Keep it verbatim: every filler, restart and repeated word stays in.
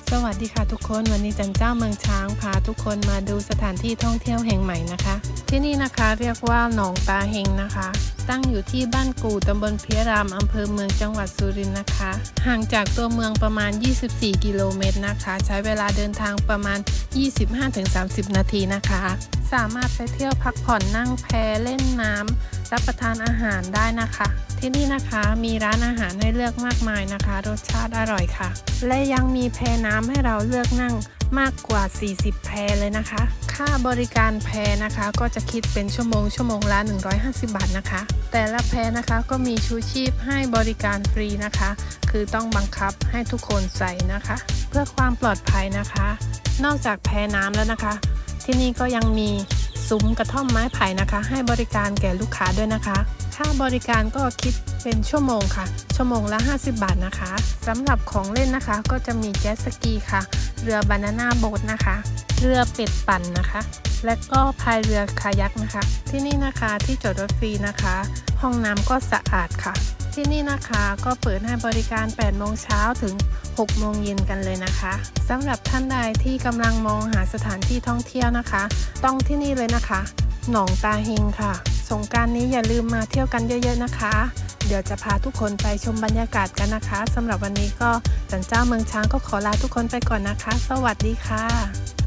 สวัสดีค่ะทุกคนวันนี้จันเจ้าเมืองช้างพาทุกคนมาดูสถานที่ท่องเที่ยวแห่งใหม่นะคะที่นี่นะคะเรียกว่าหนองตาเฮงนะคะตั้งอยู่ที่บ้านกู่ตำบลเพียรามอำเภอเมืองจังหวัดสุรินทร์นะคะห่างจากตัวเมืองประมาณยี่สิบสี่กิโลเมตรนะคะใช้เวลาเดินทางประมาณ ยี่สิบห้าถึงสามสิบ นาทีนะคะสามารถไปเที่ยวพักผ่อนนั่งแพเล่นน้ำรับประทานอาหารได้นะคะที่นี่นะคะมีร้านอาหารให้เลือกมากมายนะคะรสชาติอร่อยค่ะและยังมีแพน้ำให้เราเลือกนั่งมากกว่าสี่สิบแพเลยนะคะค่าบริการแพนะคะก็จะคิดเป็นชั่วโมงชั่วโมงละหนึ่งร้อยห้าสิบบาทนะคะแต่ละแพนะคะก็มีชูชีพให้บริการฟรีนะคะคือต้องบังคับให้ทุกคนใส่นะคะเพื่อความปลอดภัยนะคะนอกจากแพน้ำแล้วนะคะที่นี่ก็ยังมีซุ้มกระท่อมไม้ไผ่นะคะให้บริการแก่ลูกค้าด้วยนะคะค่าบริการก็คิดเป็นชั่วโมงค่ะชั่วโมงละห้าสิบบาทนะคะสำหรับของเล่นนะคะก็จะมีเจ็ตสกีค่ะเรือบานาน่าโบ๊ทนะคะเรือเป็ดปั่นนะคะและก็พายเรือคายักนะคะที่นี่นะคะที่จอดรถฟรีนะคะห้องน้ำก็สะอาดค่ะที่นี่นะคะก็เปิดให้บริการแปดโมงเช้าถึงหกโมงเย็นกันเลยนะคะสำหรับท่านใดที่กำลังมองหาสถานที่ท่องเที่ยวนะคะต้องที่นี่เลยนะคะหนองตาเฮงค่ะสงกรานต์นี้อย่าลืมมาเที่ยวกันเยอะๆนะคะเดี๋ยวจะพาทุกคนไปชมบรรยากาศกันนะคะสำหรับวันนี้ก็จันเจ้าเมืองช้างก็ขอลาทุกคนไปก่อนนะคะสวัสดีค่ะ